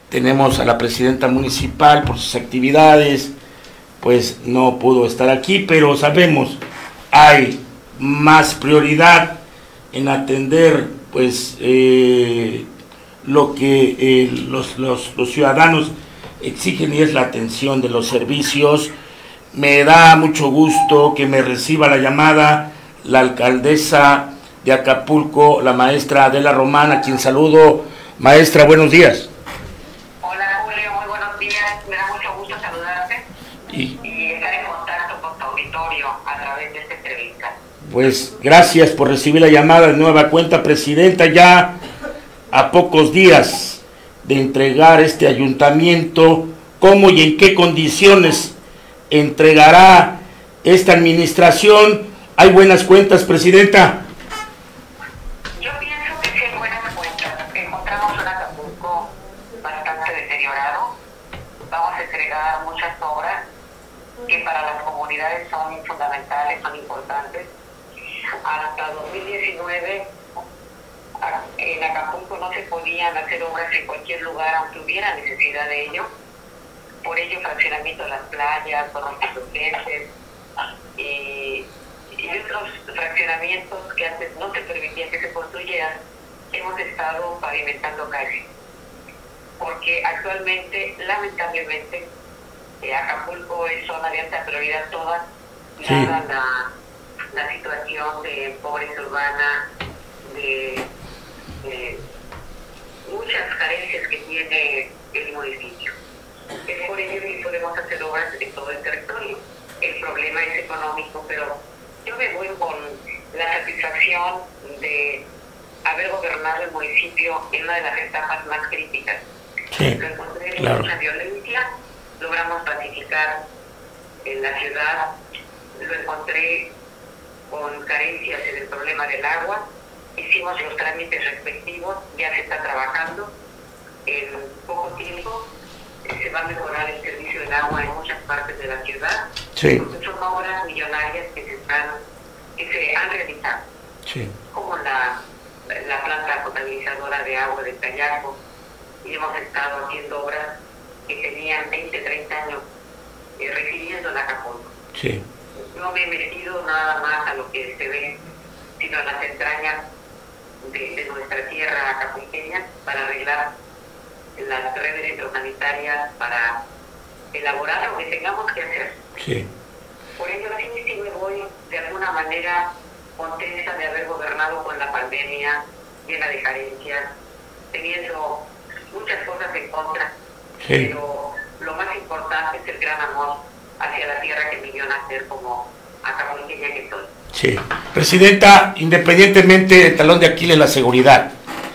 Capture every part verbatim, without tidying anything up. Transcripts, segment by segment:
tenemos a la presidenta municipal por sus actividades, pues no pudo estar aquí, pero sabemos, hay más prioridad en atender pues eh, lo que eh, los, los, los ciudadanos exigen, y es la atención de los servicios. Me da mucho gusto que me reciba la llamada la alcaldesa de Acapulco, la maestra Adela Román, a quien saludo. Maestra, buenos días. Hola Julio, muy buenos días, me da mucho gusto saludarte y, y estar en contacto con tu auditorio a través de esta entrevista. Pues gracias por recibir la llamada de nueva cuenta, presidenta. Ya a pocos días de entregar este ayuntamiento, ¿cómo y en qué condiciones entregará esta administración? ¿Hay buenas cuentas, presidenta? Yo pienso que sí hay buenas cuentas. Encontramos un Acapulco bastante deteriorado. Vamos a entregar muchas obras que para las comunidades son fundamentales, son importantes. Hasta dos mil diecinueve en Acapulco no se podían hacer obras en cualquier lugar, aunque hubiera necesidad de ello. Por ello, fraccionamiento de las playas, corrientes urgentes y, y otros fraccionamientos que antes no se permitían que se construyeran, hemos estado pavimentando calles. Porque actualmente, lamentablemente, eh, Acapulco es zona de alta prioridad toda, sí. Dada la, la situación de pobreza urbana, de, de muchas carencias que tiene el municipio. Es por ello que podemos hacer obras en todo el territorio. El problema es económico, pero yo me voy con la satisfacción de haber gobernado el municipio en una de las etapas más críticas. Sí, lo encontré en claro. Mucha violencia, logramos pacificar en la ciudad, lo encontré con carencias en el problema del agua, hicimos los trámites respectivos, ya se está trabajando, en poco tiempo se va a mejorar el servicio del agua en muchas partes de la ciudad, sí. porque son obras millonarias que se, están, que se han realizado, sí. como la, la planta potabilizadora de agua de Callaco, y hemos estado haciendo obras que tenían veinte, treinta años eh, recibiendo en Acapulco. Sí. No me he metido nada más a lo que se ve, sino a las entrañas de, de nuestra tierra acapulqueña para arreglar las redes hidrosanitarias, para elaborar lo que tengamos que hacer. Sí. Por ello, sí, sí me voy de alguna manera contenta de haber gobernado con la pandemia, llena de carencias, teniendo muchas cosas en contra, Sí. pero lo más importante es el gran amor hacia la tierra que me dio nacer como acapulqueña que soy. Sí. Presidenta, independientemente del talón de Aquiles, la seguridad,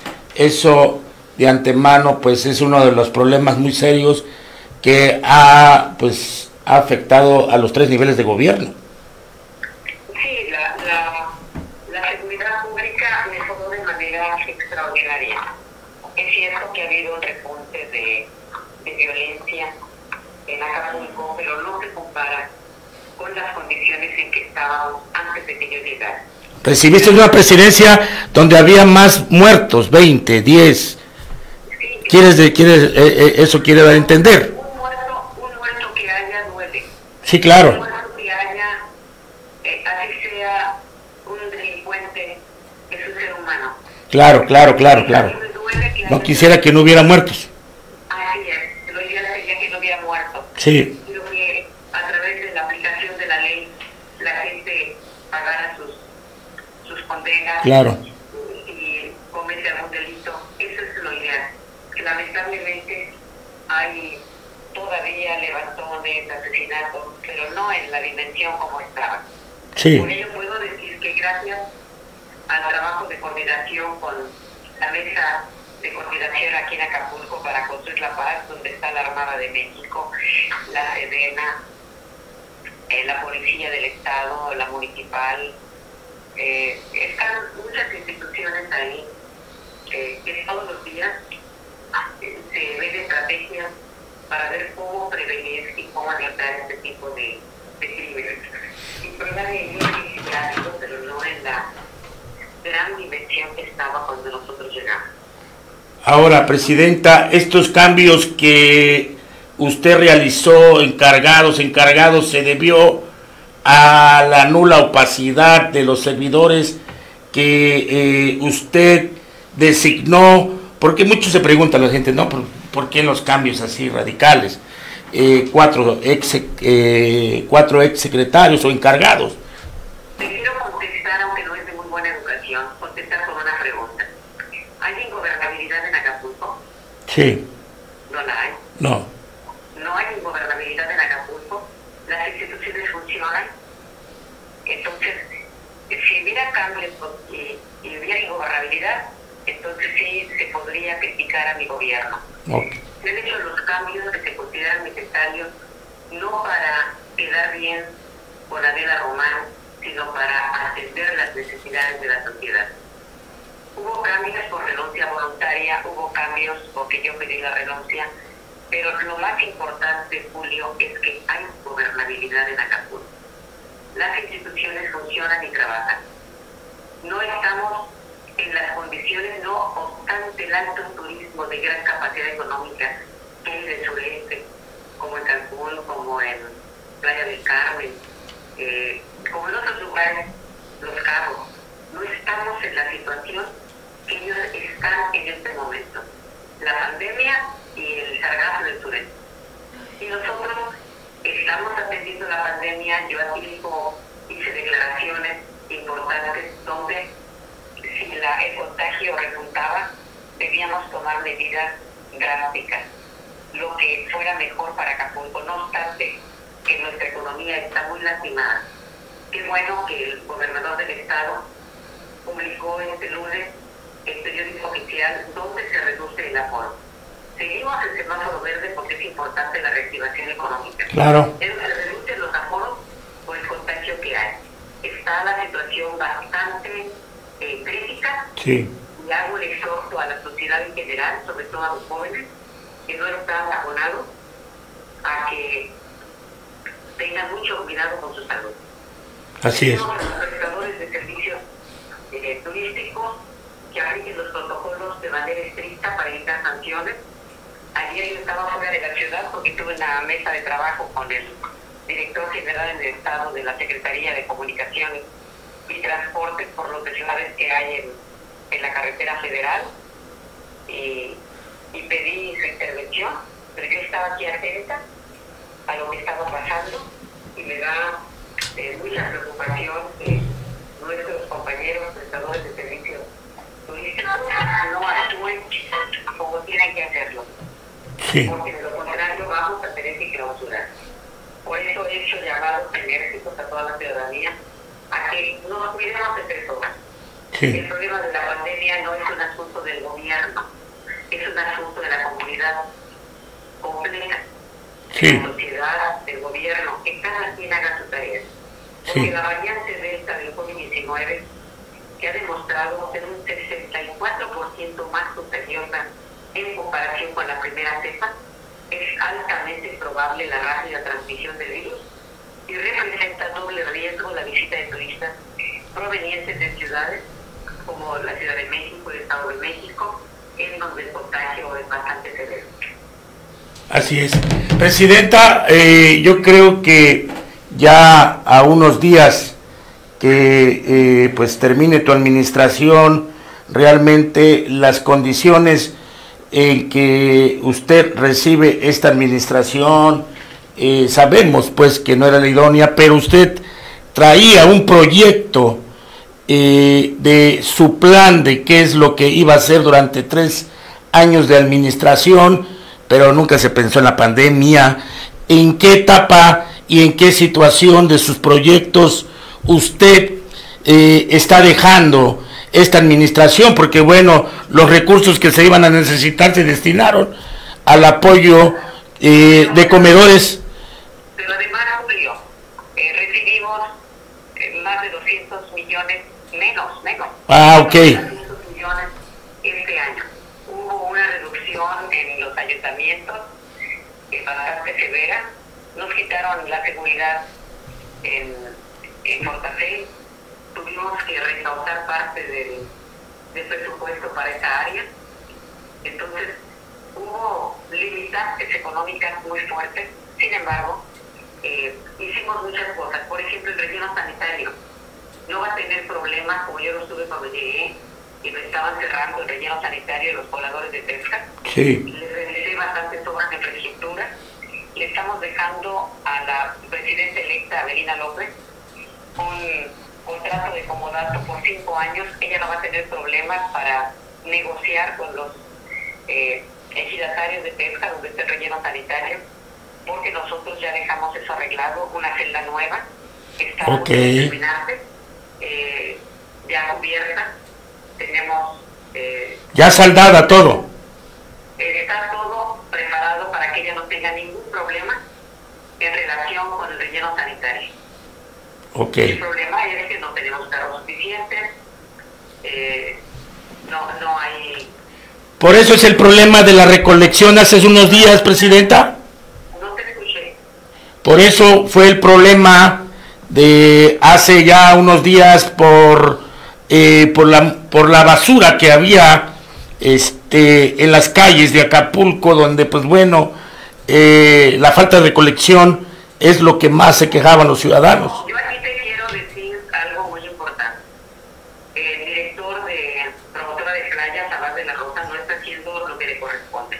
eso de antemano pues es uno de los problemas muy serios que ha pues ha afectado a los tres niveles de gobierno. Sí, la, la, la seguridad pública mejoró de manera extraordinaria. Es cierto que ha habido un repunte de, de violencia en Acapulco, pero no se compara con las condiciones en que estábamos antes de que yo llegara. Recibiste una presidencia donde había más muertos, veinte, diez. Sí, ¿Quieres de, quieres, eh, eh, eso quiere dar a entender? Un muerto, un muerto que haya duele. Sí, claro. Un muerto que haya, eh, así sea un delincuente, es un ser humano. Claro, claro, claro, claro. No quisiera que no hubiera muertos. Así es, lo ideal sería que no hubiera muerto. Sí. Pero que a través de la aplicación de la ley la gente pagara sus, sus condenas. Claro. Y comete algún delito. Eso es lo ideal. Que lamentablemente hay todavía levantones, asesinatos, pero no en la dimensión como estaba. Sí. Por ello puedo decir que gracias al trabajo de coordinación con la mesa de coordinación aquí en Acapulco para construir la paz, donde está la Armada de México, la Sedena, eh, la Policía del Estado, la Municipal, eh, están muchas instituciones ahí eh, que todos los días eh, se ven estrategias para ver cómo prevenir y cómo alertar este tipo de, de crímenes. Y prueba de ello es clásico, pero no en la gran dimensión que estaba cuando nosotros llegamos. Ahora, Presidenta, estos cambios que usted realizó, encargados, encargados, se debió a la nula opacidad de los servidores que eh, usted designó, porque muchos se preguntan la gente, ¿no? ¿Por, por qué los cambios así radicales? Eh, cuatro ex eh, cuatro ex secretarios o encargados. Te quiero contestar, aunque no es de muy buena educación, contestar con una pregunta. ¿Hay ingobernabilidad en Acapulco? Sí. No la hay. No. No hay ingobernabilidad en Acapulco. Las instituciones funcionan. Entonces, si hubiera cambios y, y hubiera ingobernabilidad, entonces sí se podría criticar a mi gobierno. Okay. Se han hecho los cambios que se consideran necesarios, no para quedar bien con Adela Román, sino para atender las necesidades de la sociedad. Hubo cambios por renuncia voluntaria, hubo cambios porque yo pedí la renuncia, pero lo más importante, Julio, es que hay gobernabilidad en Acapulco. Las instituciones funcionan y trabajan. No estamos en las condiciones, no obstante el alto turismo de gran capacidad económica que hay en el sureste, como en Cancún, como en Playa del Carmen, eh, como en otros lugares, Los Cabos. No estamos en la situación que ellos están en este momento. La pandemia y el sargazo del sureste. Y nosotros estamos atendiendo la pandemia. Yo a tiempo hice declaraciones importantes donde si la, el contagio resultaba, debíamos tomar medidas drásticas, lo que fuera mejor para Acapulco, no obstante que nuestra economía está muy lastimada. Qué bueno que el gobernador del estado publicó este lunes el periódico oficial donde se reduce el aforo. Seguimos en semáforo verde porque es importante la reactivación económica. Claro. Pero se reducen los aforos por el contagio que hay. Está la situación bastante eh, crítica. Sí. Y hago el exhorto a la sociedad en general, sobre todo a los jóvenes que no están abonados, a que tengan mucho cuidado con su salud. Así es. Tenemos a los prestadores de servicios eh, turísticos que apliquen los protocolos de manera estricta para evitar sanciones. Ayer yo estaba fuera de la ciudad porque tuve una mesa de trabajo con el director general en el estado de la Secretaría de Comunicaciones y Transportes por los desmanes que hay en, en la carretera federal y, y pedí su intervención, pero yo estaba aquí atenta a lo que estaba pasando y me da eh, mucha preocupación que nuestros compañeros prestadores de servicios turísticos no actúen como tienen que hacerlo. Sí. Porque de lo contrario vamos a tener que clausurar. Por eso he hecho llamados enérgicos a toda la ciudadanía a que nos cuidemos de personas. Sí. El problema de la pandemia no es un asunto del gobierno, es un asunto de la comunidad completa, Sí. de la sociedad, del gobierno, que cada quien haga su tarea. Porque Sí. la variante Delta del COVID diecinueve, que ha demostrado ser un sesenta y cuatro por ciento más contagiosa en comparación con la primera cepa, es altamente probable la rápida transmisión del virus y representa doble riesgo la visita de turistas provenientes de ciudades como la Ciudad de México y el Estado de México, en donde el contagio es bastante severo. Así es. Presidenta, eh, yo creo que ya a unos días que eh, pues termine tu administración, realmente las condiciones en que usted recibe esta administración, eh, sabemos pues que no era la idónea, pero usted traía un proyecto eh, de su plan de qué es lo que iba a hacer durante tres años de administración, pero nunca se pensó en la pandemia. ¿En qué etapa y en qué situación de sus proyectos usted eh, está dejando esta administración? Porque bueno, los recursos que se iban a necesitar se destinaron al apoyo eh, de comedores. Pero además, Julio, eh, recibimos eh, más de doscientos millones, menos, menos. Ah, ok. doscientos millones este año. Hubo una reducción en los ayuntamientos eh, bastante severa. Nos quitaron la seguridad en, en Fortafel. Tuvimos que recaudar parte del, del presupuesto para esa área. Entonces, hubo limitantes económicas muy fuertes. Sin embargo, eh, hicimos muchas cosas. Por ejemplo, el relleno sanitario no va a tener problemas, como yo lo estuve cuando llegué y me estaban cerrando el relleno sanitario y los pobladores de Texas. Sí. Les realicé bastantes obras de infraestructura. Le estamos dejando a la presidenta electa, Avelina López, un contrato de comodato por cinco años. Ella no va a tener problemas para negociar con los eh, ejidatarios de Texas, donde está el relleno sanitario, porque nosotros ya dejamos eso arreglado, una celda nueva, que está okay. terminante, eh, ya cubierta, tenemos... Eh, ya saldada todo. Está todo preparado para que ella no tenga ningún problema en relación con el relleno sanitario. Okay. El problema es que no tenemos carros suficientes, eh, no, no hay... Por eso es el problema de la recolección hace unos días, Presidenta. No te escuché. Por eso fue el problema de hace ya unos días por, eh, por, la, por la basura que había este, en las calles de Acapulco, donde pues bueno, eh, la falta de recolección es lo que más se quejaban los ciudadanos. Yo aquí te quiero decir algo muy importante. El director de promotora de playas, Abad de la Rosa, no está haciendo lo que le corresponde.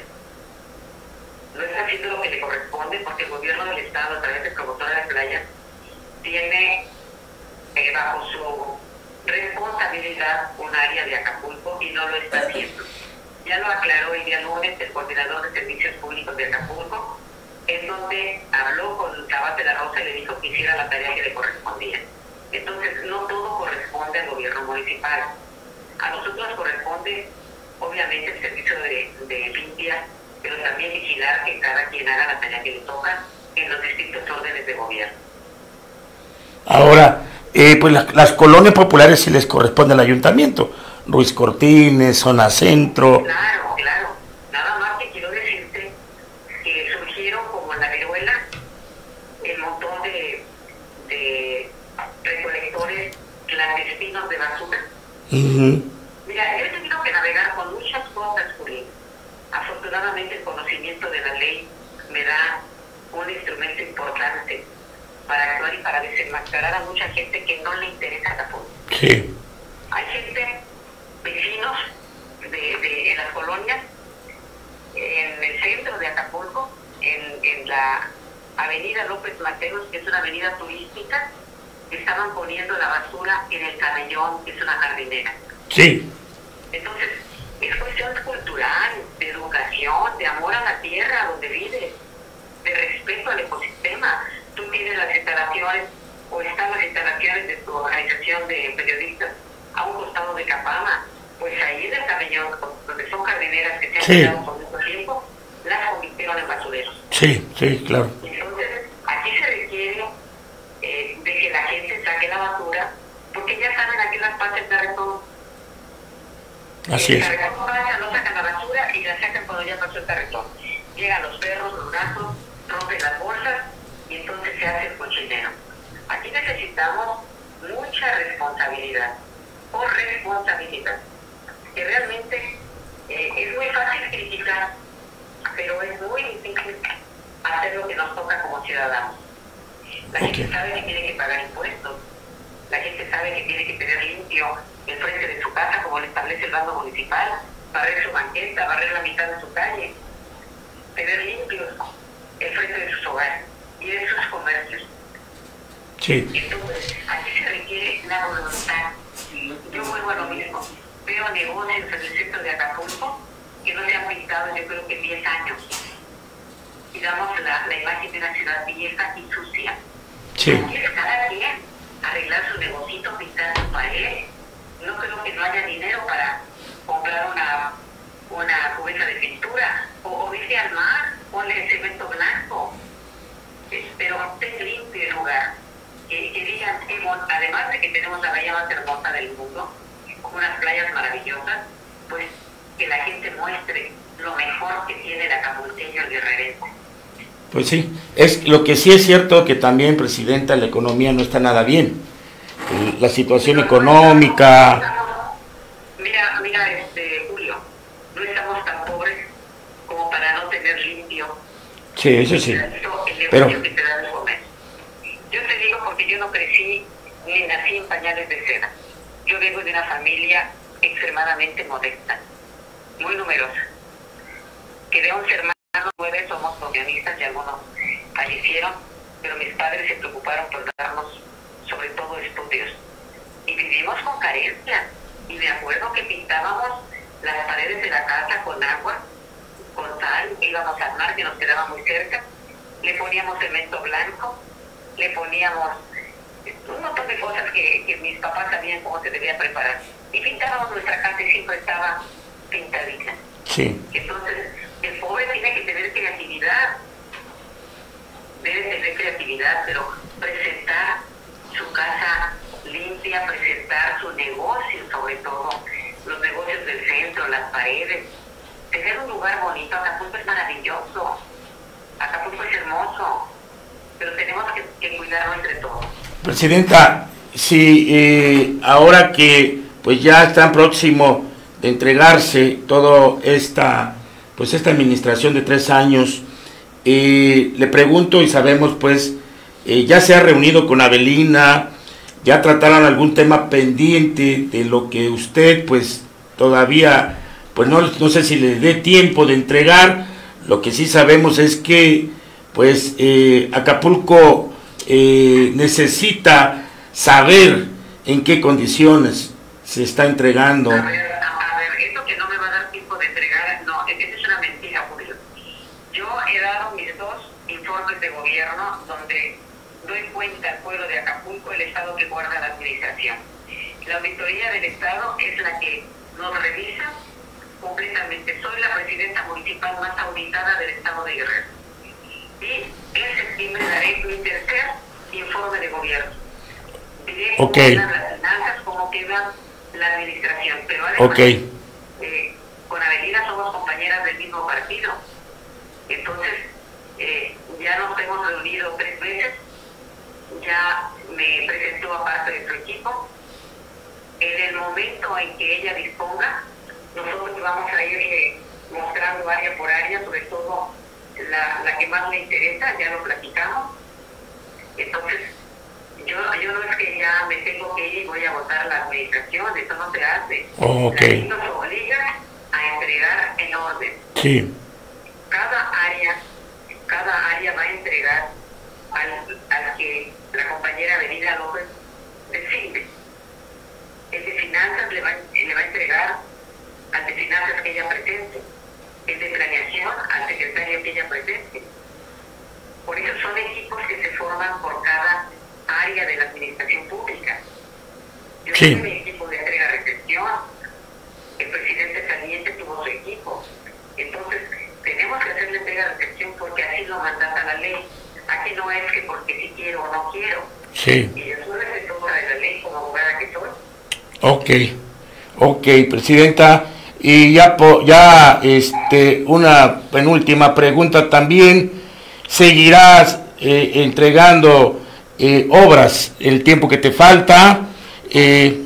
No está haciendo lo que le corresponde porque el gobierno del estado, a través de promotora de playas, tiene eh, bajo su responsabilidad un área de Acapulco y no lo está haciendo. Ya lo aclaró el día lunes el coordinador de servicios públicos de Acapulco, en donde habló con Abad de la Rosa y le dijo que hiciera la tarea que le correspondía. Entonces, no todo corresponde al gobierno municipal. A nosotros nos corresponde, obviamente, el servicio de, de limpia, pero también vigilar que cada quien haga la tarea que le toca en los distintos órdenes de gobierno. Ahora, eh, pues la, las colonias populares sí les corresponde al ayuntamiento. Ruiz Cortines, Zona Centro. Claro, claro. Nada más que quiero decirte que surgieron como en la viruela el montón de, de recolectores clandestinos de basura. Uh-huh. Mira, yo he tenido que navegar con muchas cosas, Jurín. Afortunadamente el conocimiento de la ley me da un instrumento importante para actuar y para desenmascarar a mucha gente que no le interesa la política. Sí. Hay gente, vecinos de, de, en las colonias, en el centro de Acapulco, en, en la avenida López Mateos, que es una avenida turística, estaban poniendo la basura en el camellón, que es una jardinera. Sí. Entonces, es cuestión cultural, de educación, de amor a la tierra donde vives, de respeto al ecosistema. Tú tienes las instalaciones, o están las instalaciones de tu organización de periodistas a un costado de Capama, pues ahí en el camellón, donde son jardineras que se han sí. quedado por mucho tiempo, las convirtieron en basureros. Sí, sí, claro. Entonces, aquí se requiere eh, de que la gente saque la basura, porque ya saben a qué las pasa el carretón. Así es. El carretón pasa, no sacan la basura y la sacan cuando ya pasó el carretón. Llegan los perros, los gatos, rompen las bolsas y entonces se hace el cochinero. Aquí necesitamos mucha responsabilidad, o responsabilidad, que realmente eh, es muy fácil criticar, pero es muy difícil hacer lo que nos toca como ciudadanos. La okay. gente sabe que tiene que pagar impuestos, la gente sabe que tiene que tener limpio el frente de su casa, como le establece el bando municipal, barrer su banqueta, barrer la mitad de su calle, tener limpios el frente de sus hogares y de sus comercios. Sí. Entonces, aquí se requiere la voluntad. Yo vuelvo a lo mismo. Veo negocios en el centro de Acapulco que no se han pintado, yo creo que en diez años. Y damos la, la imagen de una ciudad vieja y sucia. Sí. Aquí es cada quien arreglar su negocito, pintar su pared. No creo que no haya dinero para comprar una, una cubeta de pintura. O, o irse al mar, ponle cemento blanco. Pero ten limpio el lugar. Que, que digan, además de que tenemos la bahía más hermosa del mundo, con unas playas maravillosas, pues que la gente muestre lo mejor que tiene el acapulqueño, el guerrerense. Pues sí, es lo que sí es cierto que también, Presidenta, la economía no está nada bien. La situación no, económica... No estamos, mira, mira, este, Julio, no estamos tampoco Sí, eso sí. El Pero negocio que te da de comer. Yo te digo porque yo no crecí ni nací en pañales de seda. Yo vengo de una familia extremadamente modesta, muy numerosa. Que de once hermanos, nueve somos profesionistas y algunos fallecieron, pero mis padres se preocuparon por darnos sobre todo estudios. Y vivimos con carencia. Y me acuerdo que pintábamos las paredes de la casa con agua, con sal, íbamos al mar que nos quedaba muy cerca, le poníamos cemento blanco, le poníamos un montón de cosas que, que mis papás sabían cómo se debía preparar. Y pintábamos nuestra casa y siempre estaba pintadita. sí. Entonces, el pobre tiene que tener creatividad, debe tener creatividad, pero presentar su casa limpia, presentar su negocio, sobre todo los negocios del centro, las paredes, tener un lugar bonito. Acapulco es maravilloso, Acapulco es hermoso, pero tenemos que, que cuidarlo entre todos. Presidenta, si eh, ahora que pues ya están próximo de entregarse toda esta pues esta administración de tres años, eh, le pregunto, y sabemos pues eh, ya se ha reunido con Avelina, ya trataron algún tema pendiente de lo que usted pues todavía pues no, no sé si le dé tiempo de entregar. Lo que sí sabemos es que pues eh, Acapulco eh, necesita saber en qué condiciones se está entregando. A ver, a ver, esto que no me va a dar tiempo de entregar, no, esa es una mentira, Julio. Yo he dado mis dos informes de gobierno donde doy cuenta al pueblo de Acapulco el estado que guarda la administración. La auditoría del estado es la que nos revisa completamente. Soy la presidenta municipal más auditada del estado de Guerrero. Y en septiembre daré mi tercer informe de gobierno. Diré cómo Okay. quedan las finanzas, cómo queda la administración. Pero además, Okay. eh, con Avelina somos compañeras del mismo partido. Entonces, eh, ya nos hemos reunido tres veces. Ya me presentó a parte de su equipo. En el momento en que ella disponga, nosotros vamos a ir mostrando área por área, sobre todo la, la que más me interesa, ya lo platicamos. Entonces, yo, yo no es que ya me tengo que ir y voy a votar la administración, eso no se hace. Oh, ok. La ley nos obliga a entregar en orden. Sí. Cada área, cada área va a entregar al, al que la compañera Avelina López designe. El de finanzas le va, le va a entregar al de finanzas que ella presente. El de planeación al secretario que ella presente. Por eso son equipos que se forman por cada área de la administración pública. Yo Sí. tuve mi equipo de entrega-recepción, el presidente saliente tuvo su equipo. Entonces, tenemos que hacer la entrega-recepción porque así lo mandata la ley. Aquí no es que porque sí quiero o no quiero. Sí. Y yo soy respetuosa de la ley como abogada que soy. Ok, ok, presidenta, y ya, po, ya este, una penúltima pregunta también, ¿seguirás eh, entregando eh, obras el tiempo que te falta? Eh,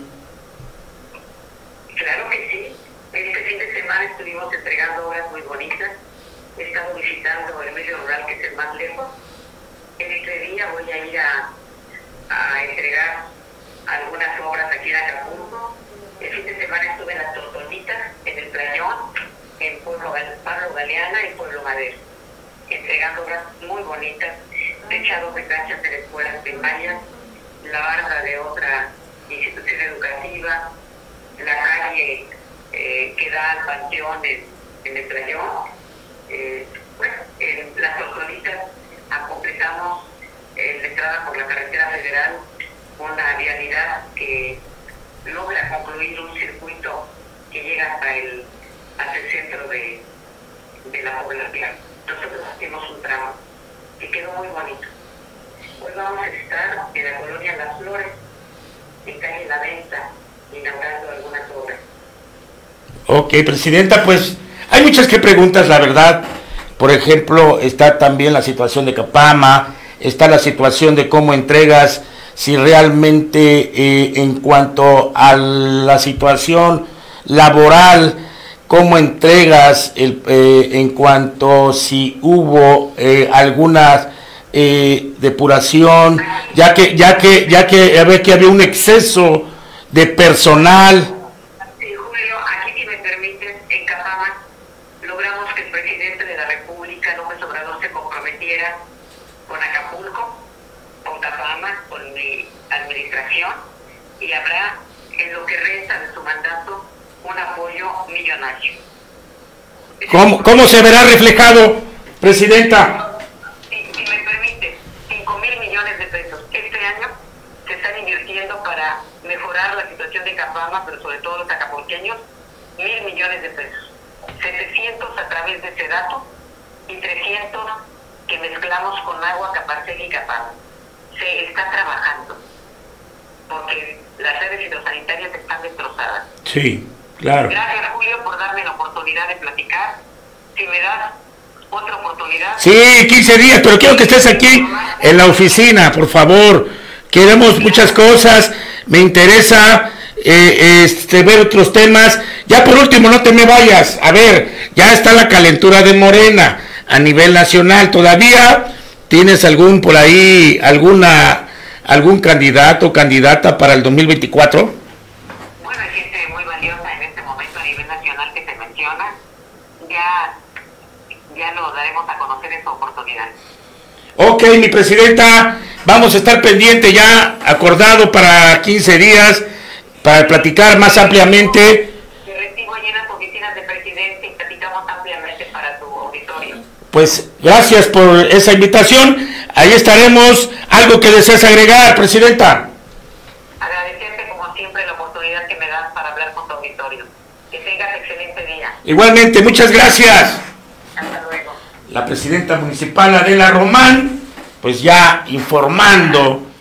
Claro que sí, este fin de semana estuvimos entregando obras muy bonitas, he estado visitando el medio rural que es el más lejos, en este día voy a ir a, a entregar algunas obras aquí en Acapulco. El fin de semana estuve en las Tortonitas, en el Playón, en Pueblo, Pablo Galeana y Pueblo Madero, entregando obras muy bonitas, techados de canchas de escuelas primarias, la barda de otra institución educativa, la calle eh, que da al panteón en, en el Playón. Eh, bueno, en las Tortonitas completamos eh, la entrada por la carretera federal, una vialidad que logra concluir un circuito que llega hasta el, hasta el centro de, de la población. Nosotros hacemos un tramo que quedó muy bonito. Hoy vamos a estar en la colonia Las Flores, en calle La Venta, inaugurando algunas obras. ok, presidenta, pues hay muchas que preguntas, la verdad. Por ejemplo, está también la situación de Capama, está la situación de cómo entregas, si realmente eh, en cuanto a la situación laboral cómo entregas el, eh, en cuanto si hubo eh, alguna eh, depuración, ya que ya que ya que a ver que había un exceso de personal. Sí, Julio, aquí si me permites, en Capama logramos que el presidente de la República, López Obrador, se comprometiera con Acapulco, con Capama, con mi administración, y habrá en lo que resta de su mandato un apoyo millonario. ¿Cómo, cómo se verá reflejado, Presidenta? Si, si me permite, cinco mil millones de pesos. Este año se están invirtiendo para mejorar la situación de Capama, pero sobre todo los acapulqueños, mil millones de pesos. setecientos a través de Sedato y trescientos que mezclamos con agua Capacel y Capama. Se está trabajando porque las redes hidrosanitarias están destrozadas. Sí, claro. Gracias, Julio, por darme la oportunidad de platicar. Si me das otra oportunidad. Sí, quince días, pero quiero que estés aquí en la oficina, por favor. Queremos muchas cosas, me interesa eh, este, ver otros temas. Ya por último, no te me vayas. A ver, ya está la calentura de Morena a nivel nacional. ¿Todavía tienes algún por ahí, alguna, algún candidato o candidata para el dos mil veinticuatro? Bueno, hay gente muy valiosa en este momento a nivel nacional que se menciona. Ya, ya lo daremos a conocer esta oportunidad. Ok, mi presidenta, vamos a estar pendiente ya, acordado para quince días, para platicar más ampliamente. Te recibo allí en las oficinas del presidente y platicamos ampliamente para tu auditorio. Pues gracias por esa invitación, ahí estaremos. ¿Algo que deseas agregar, presidenta? Agradecerte como siempre la oportunidad que me das para hablar con tu auditorio. Que tengas excelente día. Igualmente, muchas gracias. Hasta luego. La presidenta municipal Adela Román, pues ya informando